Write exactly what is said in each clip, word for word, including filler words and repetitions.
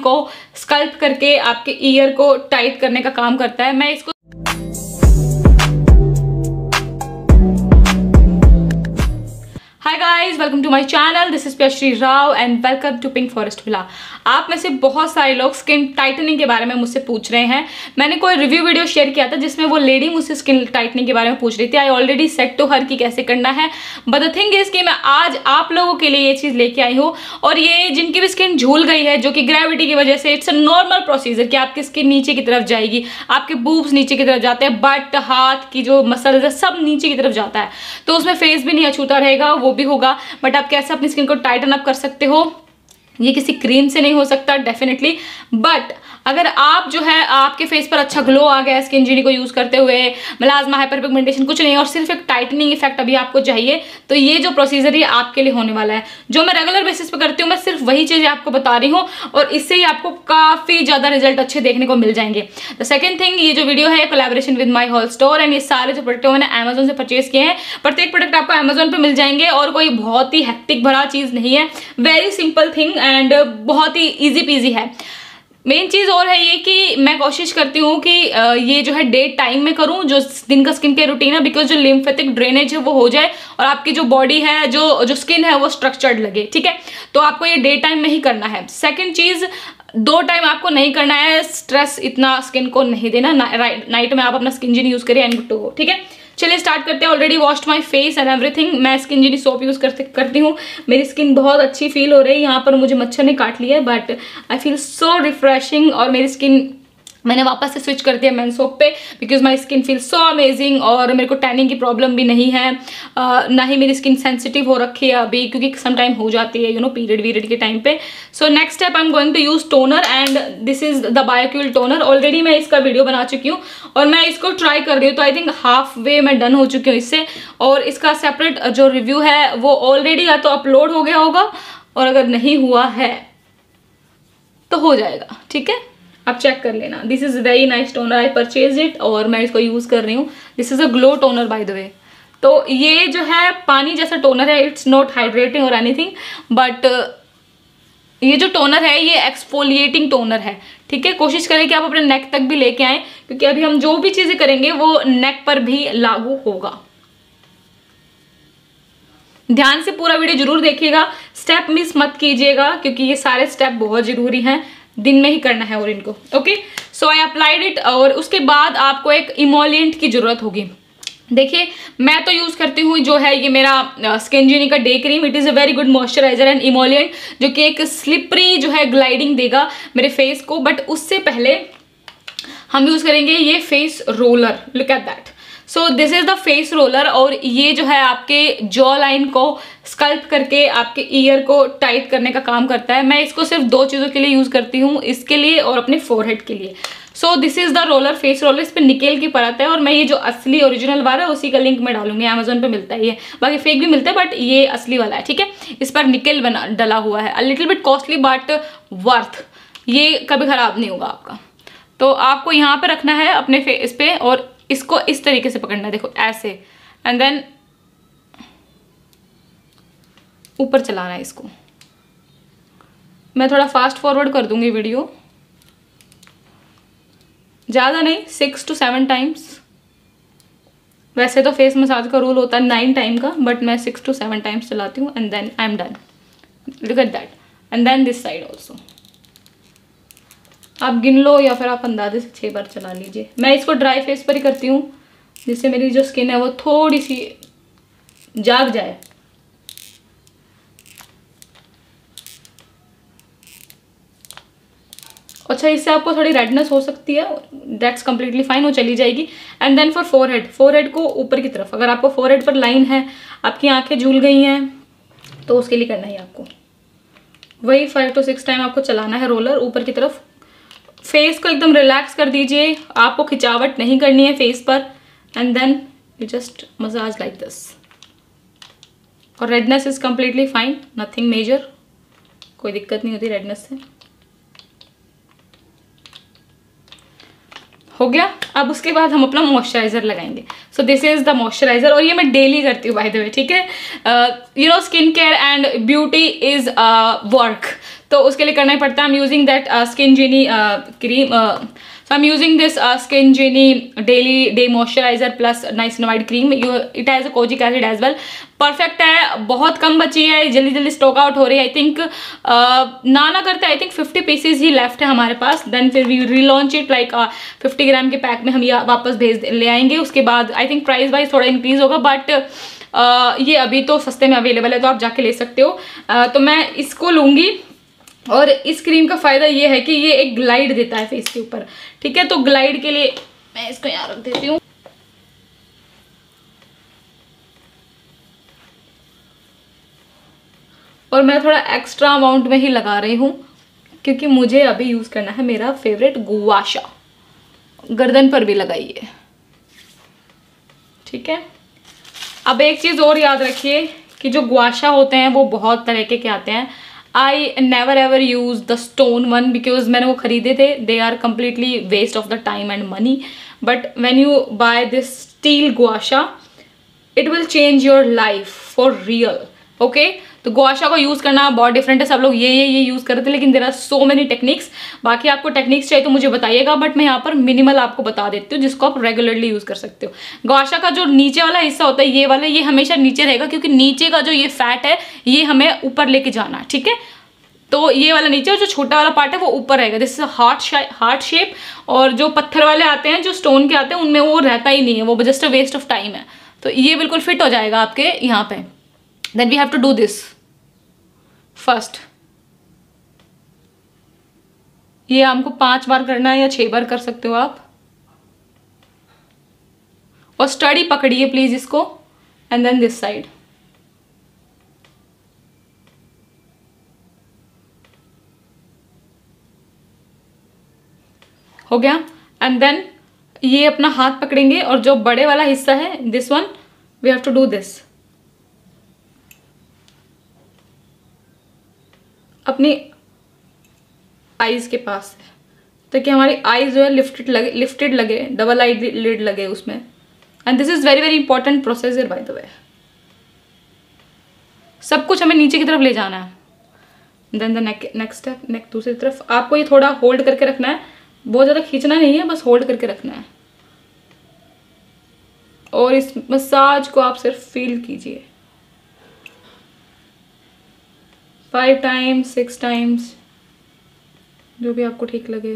को स्कल्प करके आपके ईयर को टाइट करने का काम करता है। मैं इसको hi guys, welcome to my channel. This is Priyashri Rao and welcome to pink forest villa. आप में से बहुत सारे लोग स्किन टाइटनिंग के बारे में मुझसे पूछ रहे हैं। मैंने कोई रिव्यू वीडियो शेयर किया था जिसमें वो लेडी मुझसे स्किन टाइटनिंग के बारे में पूछ रही थी। I already said to her कि कैसे करना है, बट द थिंग इज कि मैं आज आप लोगों के लिए ये चीज़ लेके आई हूँ। और ये जिनकी भी स्किन झूल गई है, जो कि ग्रेविटी की वजह से, इट्स अ नॉर्मल प्रोसीजर कि आपकी स्किन नीचे की तरफ जाएगी, आपके बूब्स नीचे की तरफ जाते हैं, बट हाथ की जो मसल्स है सब नीचे की तरफ जाता है, तो उसमें फेस भी नहीं अछूता रहेगा, वो भी होगा। बट आप कैसे अपनी स्किन को टाइटन अप कर सकते हो, ये किसी क्रीम से नहीं हो सकता डेफिनेटली। बट अगर आप जो है आपके फेस पर अच्छा ग्लो आ गया स्किन जीनी को यूज़ करते हुए, मेलास्मा, हाइपरपिगमेंटेशन कुछ नहीं, और सिर्फ एक टाइटनिंग इफेक्ट अभी आपको चाहिए, तो ये जो प्रोसीजर ये आपके लिए होने वाला है। जो मैं रेगुलर बेसिस पे करती हूँ, मैं सिर्फ वही चीज़ें आपको बता रही हूँ और इससे ही आपको काफ़ी ज़्यादा रिजल्ट अच्छे देखने को मिल जाएंगे। द सेकंड थिंग, ये जो वीडियो है collaboration with my whole store, and ये सारे जो प्रोडक्ट मैंने अमेजोन से परचेज किए हैं, प्रत्येक प्रोडक्ट आपको अमेजोन पर मिल जाएंगे और कोई बहुत ही हेक्टिक भरा चीज़ नहीं है। वेरी सिंपल थिंग एंड बहुत ही ईजी पीजी है। मेन चीज़ और है ये कि मैं कोशिश करती हूँ कि ये जो है डे टाइम में करूँ, जो दिन का स्किन केयर रूटीन है, बिकॉज जो लिम्फेटिक ड्रेनेज है वो हो जाए और आपकी जो बॉडी है, जो जो स्किन है वो स्ट्रक्चर्ड लगे। ठीक है, तो आपको ये डे टाइम में ही करना है। सेकंड चीज़, दो टाइम आपको नहीं करना है, स्ट्रेस इतना स्किन को नहीं देना। नाइट में आप अपना स्किन जीनी यूज़ करिए एंड गुड टू गो। ठीक है, चलिए स्टार्ट करते हैं। Already washed my face and everything. मैं स्किन जीनी सोप यूज़ करते करती हूँ। मेरी स्किन बहुत अच्छी फील हो रही है। यहाँ पर मुझे मच्छर ने काट लिया है, but I feel so refreshing. और मेरी स्किन मैंने वापस से स्विच कर दिया मैन सोप पे, because my skin feel so amazing. और मेरे को टैनिंग की प्रॉब्लम भी नहीं है, uh, ना ही मेरी स्किन सेंसिटिव हो रखी है अभी, क्योंकि सम टाइम हो जाती है यू नो पीरियड वीरियड के टाइम पे। So next step I am going to use toner and this is the Biocule toner. Already मैं इसका वीडियो बना चुकी हूँ और मैं इसको ट्राई कर रही हूँ, तो आई थिंक हाफ वे मैं डन हो चुकी हूँ इससे। और इसका सेपरेट जो रिव्यू है वो ऑलरेडी या तो अपलोड हो गया होगा, और अगर नहीं हुआ है तो हो जाएगा। ठीक है, आप चेक कर लेना। This is very nice toner, I purchase it और मैं इसको यूज़ कर रही हूँ। This is a glow toner by the way. तो ये जो है पानी जैसा टोनर है, इट्स नॉट हाइड्रेटिंग और एनीथिंग, बट ये जो टोनर है ये एक्सफोलिएटिंग टोनर है। ठीक है, कोशिश करें कि आप अपने नेक तक भी लेके आए, क्योंकि अभी हम जो भी चीज़ें करेंगे वो नेक पर भी लागू होगा। ध्यान से पूरा वीडियो जरूर देखिएगा, स्टेप मिस मत कीजिएगा, क्योंकि ये सारे स्टेप बहुत जरूरी हैं, दिन में ही करना है और इनको। Okay, so I applied it. और उसके बाद आपको एक इमोलिएंट की जरूरत होगी। देखिए, मैं तो यूज़ करती हूँ जो है ये मेरा स्किन जीनी का day cream. It is a very good moisturiser and emollient, जो कि एक स्लिपरी जो है ग्लाइडिंग देगा मेरे फेस को। बट उससे पहले हम यूज़ करेंगे ये face roller. Look at that. So this is the face roller, और ये जो है आपके जॉ लाइन को स्कल्प करके आपके ईयर को टाइट करने का काम करता है। मैं इसको सिर्फ दो चीज़ों के लिए यूज़ करती हूँ, इसके लिए और अपने फोरहेड के लिए। So this is the roller, face roller. इस पर निकेल की परत है, और मैं ये जो असली ओरिजिनल वाला है उसी का लिंक मैं डालूंगी। अमेजोन पे मिलता है ये, बाकी फेक भी मिलता है, बट ये असली वाला है। ठीक है, इस पर निकेल बना डला हुआ है। A little bit costly but worth, ये कभी खराब नहीं होगा आपका। तो आपको यहाँ पे रखना है अपने फेस पे, और इसको इस तरीके से पकड़ना है, देखो ऐसे, एंड देन ऊपर चलाना है इसको। मैं थोड़ा फास्ट फॉरवर्ड कर दूंगी वीडियो, ज़्यादा नहीं, सिक्स टू सेवन टाइम्स। वैसे तो फेस मसाज का रूल होता है नाइन टाइम का, बट मैं सिक्स टू सेवन टाइम्स चलाती हूँ and then I am done. Look at that. And then this side also आप गिन लो, या फिर आप अंदाजे से छः बार चला लीजिए। मैं इसको ड्राई फेस पर ही करती हूँ, जिससे मेरी जो स्किन है वो थोड़ी सी जाग जाए। अच्छा, इससे आपको थोड़ी रेडनेस हो सकती है, दैट्स कम्प्लीटली फाइन, वो चली जाएगी। And then for forehead, forehead को ऊपर की तरफ, अगर आपको फोरहेड पर लाइन है, आपकी आंखें झूल गई हैं, तो उसके लिए करना है आपको वही फाइव टू सिक्स टाइम आपको चलाना है रोलर ऊपर की तरफ। फेस को एकदम रिलैक्स कर दीजिए, आपको खिंचावट नहीं करनी है फेस पर, and then you just massage like this. और redness is completely fine, nothing major, कोई दिक्कत नहीं होती रेडनेस से। हो गया। अब उसके बाद हम अपना मॉइस्चराइजर लगाएंगे। So this is the moisturiser, और ये मैं डेली करती हूँ बाय द वे। ठीक है, you know skin care and beauty is work, तो उसके लिए करना ही पड़ता है। I am using that Skin Genie cream, so I am using this Skin Genie daily day moisturiser plus niacinamide cream. You it has a kojic acid as well. Perfect है, बहुत कम बची है, जल्दी जल्दी स्टॉक आउट हो रही है। I think ना ना करते आई थिंक फिफ्टी पीसेज ही लेफ्ट है हमारे पास। देन फिर we relaunch it like fifty gram के पैक में हम ये वापस भेज ले आएंगे। उसके बाद आई थिंक प्राइस वाइज थोड़ा इंक्रीज होगा, बट uh, ये अभी तो सस्ते में अवेलेबल है, तो आप जाके ले सकते हो। uh, तो मैं इसको लूँगी। और इस क्रीम का फ़ायदा ये है कि ये एक ग्लाइड देता है फेस के ऊपर, ठीक है। तो ग्लाइड के लिए मैं इसको यहाँ रख देती हूँ। और मैं थोड़ा एक्स्ट्रा अमाउंट में ही लगा रही हूँ क्योंकि मुझे अभी यूज़ करना है मेरा फेवरेट गुआशा। गर्दन पर भी लगाइए, ठीक है। अब एक चीज़ और याद रखिए कि जो गुआशा होते हैं वो बहुत तरह के आते हैं। I never ever use the stone one because मैंने वो खरीदे थे, they are completely waste of the time and money. But when you buy this steel gua sha it will change your life for real, okay. तो gua sha को use करना बहुत different है। सब लोग ये ये ये यूज़ करते थे, लेकिन there are so many techniques. बाकी आपको टेक्निक्स चाहिए तो मुझे बताइएगा, बट मैं यहाँ पर मिनिमल आपको बता देती हूँ जिसको आप रेगुलरली यूज़ कर सकते हो। गुआशा का जो नीचे वाला हिस्सा होता है, ये वाला, ये हमेशा नीचे रहेगा क्योंकि नीचे का जो ये फैट है ये हमें ऊपर लेके जाना है, ठीक है। तो ये वाला नीचे और जो छोटा वाला पार्ट है वो ऊपर रहेगा। This is heart heart shape. और जो पत्थर वाले आते हैं, जो स्टोन के आते हैं, उनमें वो रहता ही नहीं है, वो just a waste of time है। तो ये बिल्कुल फिट हो जाएगा आपके यहाँ पे। Then we have to do this first. ये हमको पांच बार करना है या छह बार कर सकते हो आप। और स्टडी पकड़िए प्लीज इसको। And then this side. हो गया। एंड देन ये अपना हाथ पकड़ेंगे और जो बड़े वाला हिस्सा है, this one, we have to do this अपनी आईज के पास, ताकि हमारी आईज जो है लिफ्टेड लगे, लिफ्टेड लगे, डबल आई लिड लगे उसमें। And this is very very important procedure by the way. सब कुछ हमें नीचे की तरफ ले जाना है। Then the neck next step, neck दूसरी तरफ। आपको ये थोड़ा होल्ड करके रखना है, बहुत ज़्यादा खींचना नहीं है, बस होल्ड करके रखना है। और इस मसाज को आप सिर्फ फील कीजिए। फाइव टाइम्स, सिक्स टाइम्स, जो भी आपको ठीक लगे,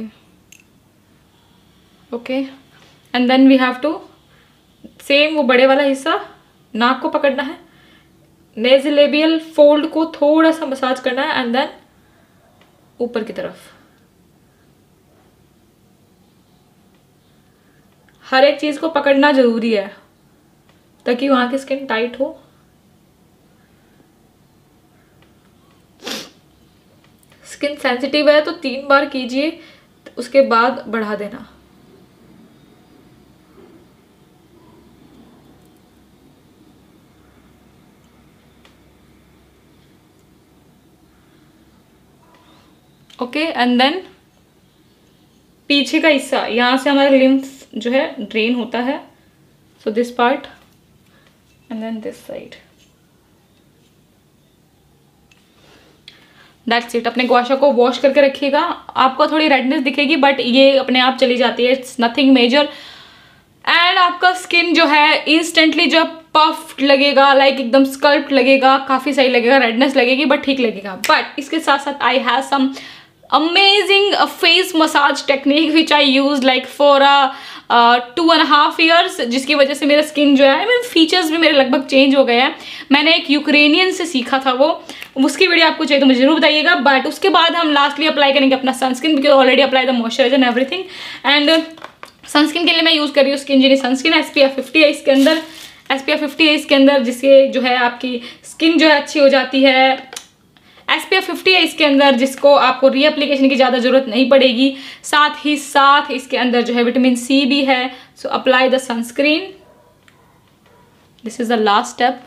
okay. And then we have to same वो बड़े वाला हिस्सा, नाक को पकड़ना है, नेज़ोलेबियल फोल्ड को थोड़ा सा मसाज करना है, एंड देन ऊपर की तरफ। हर एक चीज को पकड़ना जरूरी है ताकि वहां की स्किन टाइट हो। स्किन सेंसिटिव है तो तीन बार कीजिए, उसके बाद बढ़ा देना। ओके। एंड देन पीछे का हिस्सा, यहाँ से हमारा लिम्फ जो है ड्रेन होता है, so this part and then this side. That's it. अपने गुआशा को वॉश करके रखिएगा। आपको थोड़ी रेडनेस दिखेगी बट ये अपने आप चली जाती है, इट्स नथिंग मेजर। एंड आपका स्किन जो है इंस्टेंटली जो पफ्ड लगेगा, लाइक एकदम स्कल्प्ट लगेगा, काफ़ी सही लगेगा, रेडनेस लगेगी बट ठीक लगेगा। बट इसके साथ साथ I have some amazing uh, face massage technique which I used like for a uh, two and a half years, जिसकी वजह से मेरा स्किन जो है, I mean, फीचर्स भी मेरे लगभग चेंज हो गए हैं। मैंने एक यूक्रेनियन से सीखा था, वो उसकी वीडियो आपको चाहिए तो मुझे जरूर बताइएगा। बट उसके बाद हम लास्टली अप्लाई करेंगे अपना sunscreen, because already apply the moisturiser and everything. And sunscreen के लिए मैं यूज़ कर रही हूँ Skin Genie sunscreen. S P F fifty है इसके अंदर, एस पी एफ फिफ्टी है इसके अंदर, जिससे जो है आपकी स्किन जो है अच्छी हो जाती है। एस पी एफ फिफ्टी है इसके अंदर, जिसको आपको रीएप्लीकेशन की ज़्यादा ज़रूरत नहीं पड़ेगी। साथ ही साथ इसके अंदर जो है विटामिन सी भी है। So apply the sunscreen, this is the last step.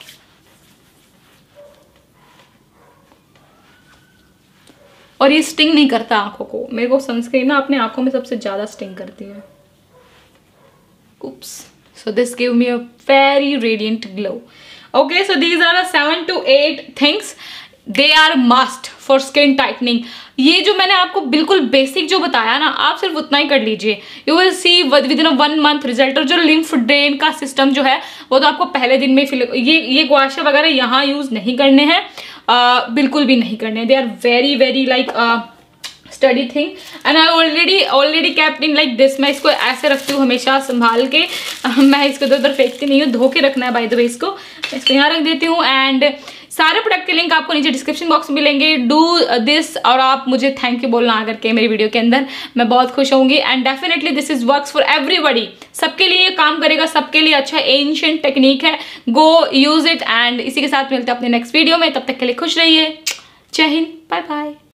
और ये स्टिंग नहीं करता आंखों को। मेरे को सनस्क्रीन ना अपने आंखों में सबसे ज़्यादा स्टिंग करती है। Oops. So this gave me a very radiant glow. Okay, so these are the seven to eight things. They are must for skin tightening. ये जो मैंने आपको बिल्कुल बेसिक जो बताया ना, आप सिर्फ उतना ही कर लीजिए, you will see within a one month result. और जो लिम्फ ड्रेन का सिस्टम जो है वो तो आपको पहले दिन में फिल, ये ये गुआशा वगैरह यहाँ यूज नहीं करने हैं, uh, बिल्कुल भी नहीं करने। They are very very like study thing and I already already kept in like this. मैं इसको ऐसे रखती हूँ हमेशा संभाल के, मैं इसको इधर उधर फेंकती नहीं हूँ, धो के रखना है बाय द वे। इसको मैं इसको यहाँ रख देती हूँ एंड सारे प्रोडक्ट के लिंक आपको नीचे डिस्क्रिप्शन बॉक्स में मिलेंगे। डू दिस और आप मुझे थैंक यू बोलना आकर के मेरी वीडियो के अंदर, मैं बहुत खुश होंगी। And definitely this is works for everybody, सबके लिए ये काम करेगा, सबके लिए अच्छा एंशिएंट टेक्निक है। गो यूज इट एंड इसी के साथ मिलते हैं अपने नेक्स्ट वीडियो में। तब तक के लिए खुश रहिए। जय हिंद, बाय बाय।